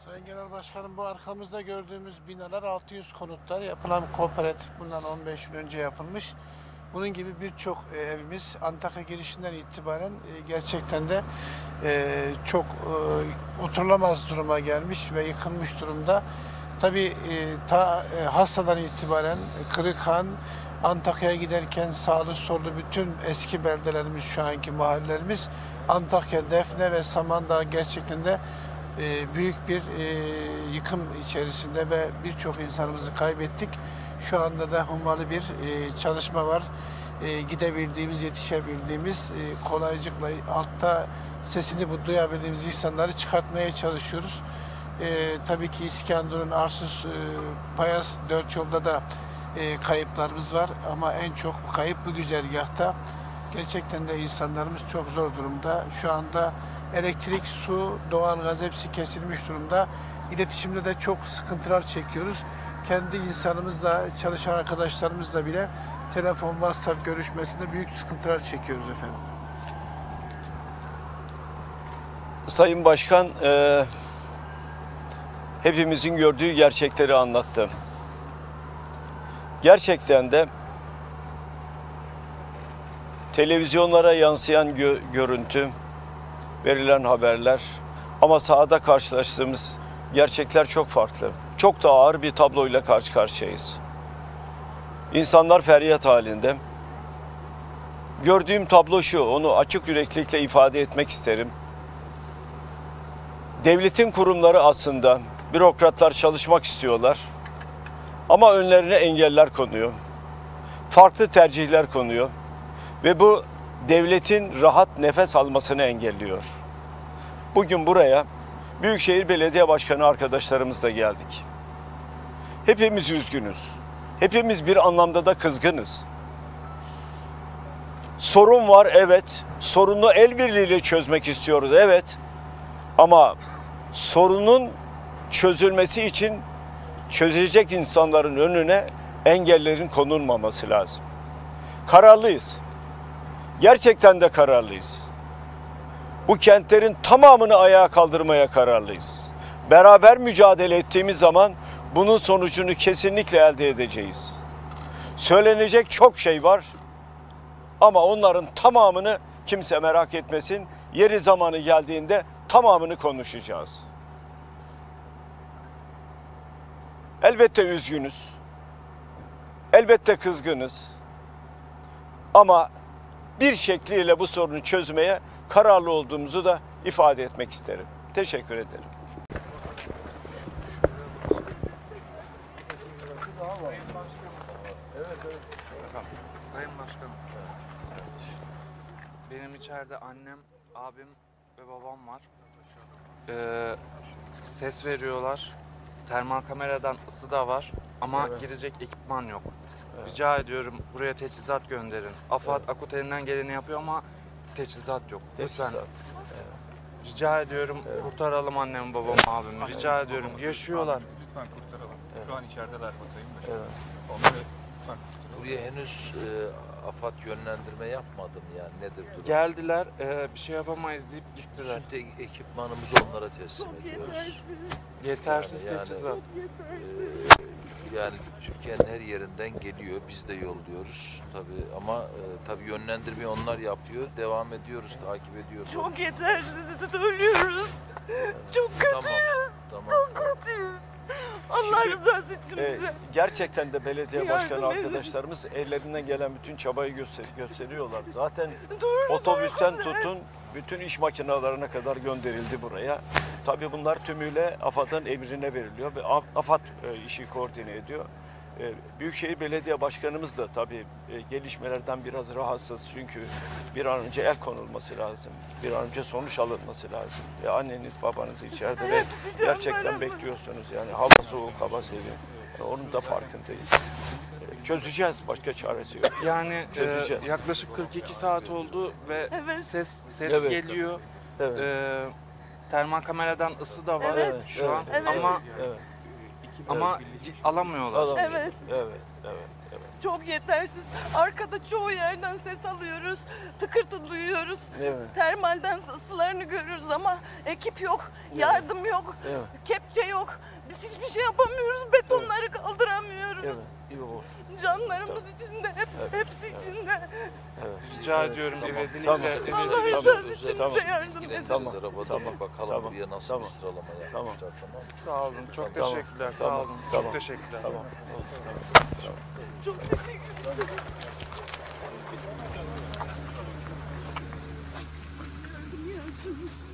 Sayın Genel Başkanım, bu arkamızda gördüğümüz binalar 600 konutlar yapılan kooperatif, bundan 15 yıl önce yapılmış. Bunun gibi birçok evimiz Antakya girişinden itibaren gerçekten de çok oturulamaz duruma gelmiş ve yıkılmış durumda. Tabii Hassadan itibaren Kırıkhan, Antakya'ya giderken sağlı sollu bütün eski beldelerimiz, şu anki mahallelerimiz, Antakya, Defne ve Samandağ gerçekten de büyük bir yıkım içerisinde ve birçok insanımızı kaybettik. Şu anda da hummalı bir çalışma var. Gidebildiğimiz, yetişebildiğimiz, kolaycıkla altta sesini duyabildiğimiz insanları çıkartmaya çalışıyoruz. Tabii ki İskenderun, Arsuz, Payas, dört yolda da kayıplarımız var ama en çok kayıp bu güzergahta. Gerçekten de insanlarımız çok zor durumda. Şu anda elektrik, su, doğalgaz hepsi kesilmiş durumda. İletişimde de çok sıkıntılar çekiyoruz. Kendi insanımızla, çalışan arkadaşlarımızla bile telefon, WhatsApp görüşmesinde büyük sıkıntılar çekiyoruz efendim. Sayın Başkan hepimizin gördüğü gerçekleri anlattı. Gerçekten de televizyonlara yansıyan görüntü, verilen haberler ama sahada karşılaştığımız gerçekler çok farklı. Çok da ağır bir tabloyla karşı karşıyayız. İnsanlar feryat halinde. Gördüğüm tablo şu, onu açık yüreklilikle ifade etmek isterim. Devletin kurumları aslında, bürokratlar çalışmak istiyorlar ama önlerine engeller konuyor. Farklı tercihler konuyor ve bu devletin rahat nefes almasını engelliyor. Bugün buraya Büyükşehir Belediye Başkanı arkadaşlarımızla geldik. Hepimiz üzgünüz. Hepimiz bir anlamda da kızgınız. Sorun var, evet. Sorunu el birliğiyle çözmek istiyoruz, evet. Ama sorunun çözülmesi için çözecek insanların önüne engellerin konulmaması lazım. Kararlıyız. Gerçekten de kararlıyız. Bu kentlerin tamamını ayağa kaldırmaya kararlıyız. Beraber mücadele ettiğimiz zaman bunun sonucunu kesinlikle elde edeceğiz. Söylenecek çok şey var ama onların tamamını kimse merak etmesin. Yeri zamanı geldiğinde tamamını konuşacağız. Elbette üzgünüz. Elbette kızgınız. Ama bir şekliyle bu sorunu çözmeye kararlı olduğumuzu da ifade etmek isterim. Teşekkür ederim. Sayın Başkanım, benim içeride annem, abim ve babam var. Ses veriyorlar. Termal kameradan ısı da var ama girecek ekipman yok. Rica ediyorum buraya teçhizat gönderin. AFAD, AKUT elinden geleni yapıyor ama teçhizat yok. Lütfen. Rica ediyorum kurtaralım annemi, babamı, abimi. Rica ediyorum. Yaşıyorlar. Lütfen kurtaralım. Şu an içerideler Sayın Başkanım. Onları lütfen kurtaralım. Buraya henüz AFAD yönlendirme yapmadım, yani nedir durum? Geldiler, bir şey yapamayız deyip gittiler. Bütün ekipmanımızı onlara teslim ediyoruz. Yetersiz Yani- teçhizat. Yani Türkiye'nin her yerinden geliyor, biz de yolluyoruz tabii ama tabii yönlendirmeyi onlar yapıyor, devam ediyoruz, takip ediyoruz. Çok yetersiz söylüyoruz. Çok kötüyüz. Tamam. Çok kötüyüz. Allah rızası için bize. Gerçekten de belediye Yardım başkanı edin. arkadaşlarımız ellerinden gelen bütün çabayı gösteriyorlar. Zaten Doğru, otobüsten doğru. tutun bütün iş makinelerine kadar gönderildi buraya. Tabii bunlar tümüyle AFAD'ın emrine veriliyor ve AFAD işi koordine ediyor. Büyükşehir Belediye Başkanımız da tabii gelişmelerden biraz rahatsız çünkü bir an önce el konulması lazım. Bir an önce sonuç alınması lazım. Anneniz babanız içeride ve gerçekten bekliyorsunuz yani hava soğuk, hava serin. Onun da farkındayız. Çözeceğiz, başka çaresi yok. Yani Çözeceğiz. yaklaşık 42 saat oldu ve Evet. ses Evet. geliyor. Evet. Termal kameradan ısı da var Evet. şu an Evet. ama Evet. alamıyorlar. Alamıyor. Evet. Evet, evet, evet. çok yetersiz. Arkada çoğu yerden ses alıyoruz. Tıkırtı duyuyoruz. Evet. Termalden ısılarını görüyoruz ama ekip yok, yardım yok, Evet. kepçe yok. Biz hiçbir şey yapamıyoruz, betonları kaldıramıyoruz. Evet. İyi. Canlarımız içinde, hepsi içinde. Rica ediyorum Tamam. ivedilikle. Tamam. Allah ivedilikle- rızası için Tamam. bize yardım Yine edin. Tamam. arabada Tamam. bakalım Tamam. buraya nasıl Tamam. bir sıralama yapmışlar, Tamam. tamam mı? Sağ olun. Çok Tamam. teşekkürler. Sağ Tamam. olun. Tamam. Çok teşekkürler. Tamam. Çok teşekkür ederim.